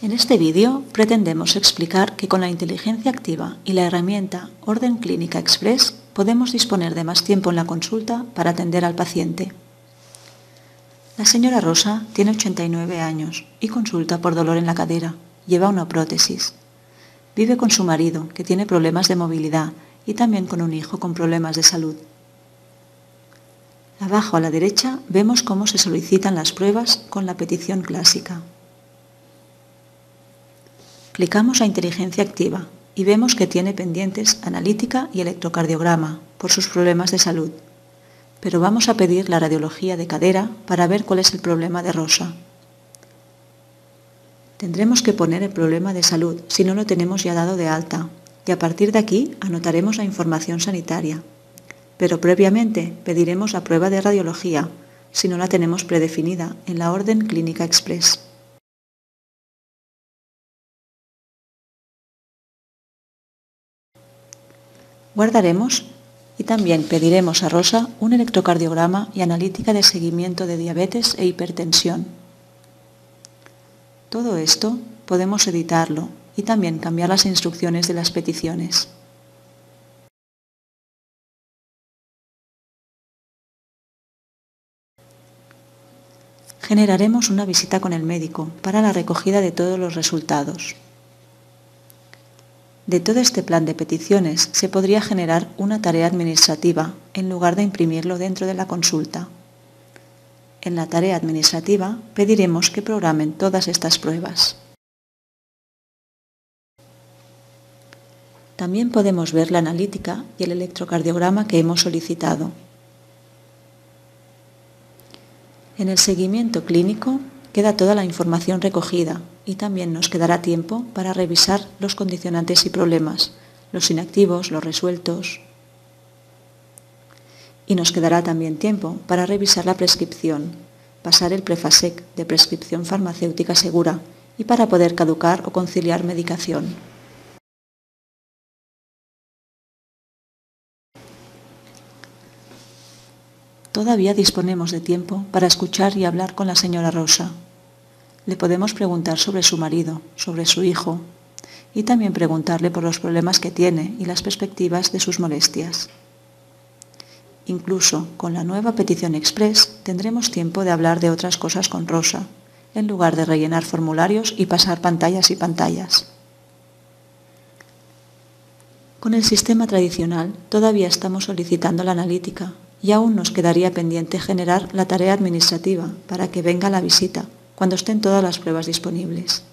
En este vídeo pretendemos explicar que con la inteligencia activa y la herramienta Orden Clínica Express podemos disponer de más tiempo en la consulta para atender al paciente. La señora Rosa tiene 89 años y consulta por dolor en la cadera. Lleva una prótesis. Vive con su marido, que tiene problemas de movilidad, y también con un hijo con problemas de salud. Abajo a la derecha vemos cómo se solicitan las pruebas con la petición clásica. Clicamos a Inteligencia Activa y vemos que tiene pendientes analítica y electrocardiograma por sus problemas de salud. Pero vamos a pedir la radiología de cadera para ver cuál es el problema de Rosa. Tendremos que poner el problema de salud si no lo tenemos ya dado de alta, y a partir de aquí anotaremos la información sanitaria. Pero previamente pediremos la prueba de radiología si no la tenemos predefinida en la Orden Clínica Express. Guardaremos y también pediremos a Rosa un electrocardiograma y analítica de seguimiento de diabetes e hipertensión. Todo esto podemos editarlo y también cambiar las instrucciones de las peticiones. Generaremos una visita con el médico para la recogida de todos los resultados. De todo este plan de peticiones se podría generar una tarea administrativa en lugar de imprimirlo dentro de la consulta. En la tarea administrativa pediremos que programen todas estas pruebas. También podemos ver la analítica y el electrocardiograma que hemos solicitado. En el seguimiento clínico queda toda la información recogida y también nos quedará tiempo para revisar los condicionantes y problemas, los inactivos, los resueltos. Y nos quedará también tiempo para revisar la prescripción, pasar el Prefasec de prescripción farmacéutica segura y para poder caducar o conciliar medicación. Todavía disponemos de tiempo para escuchar y hablar con la señora Rosa. Le podemos preguntar sobre su marido, sobre su hijo, y también preguntarle por los problemas que tiene y las perspectivas de sus molestias. Incluso con la nueva petición express tendremos tiempo de hablar de otras cosas con Rosa, en lugar de rellenar formularios y pasar pantallas y pantallas. Con el sistema tradicional todavía estamos solicitando la analítica y aún nos quedaría pendiente generar la tarea administrativa para que venga la visita cuando estén todas las pruebas disponibles.